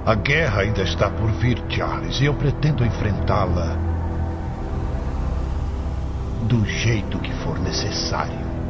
A guerra ainda está por vir, Charles, e eu pretendo enfrentá-la do jeito que for necessário.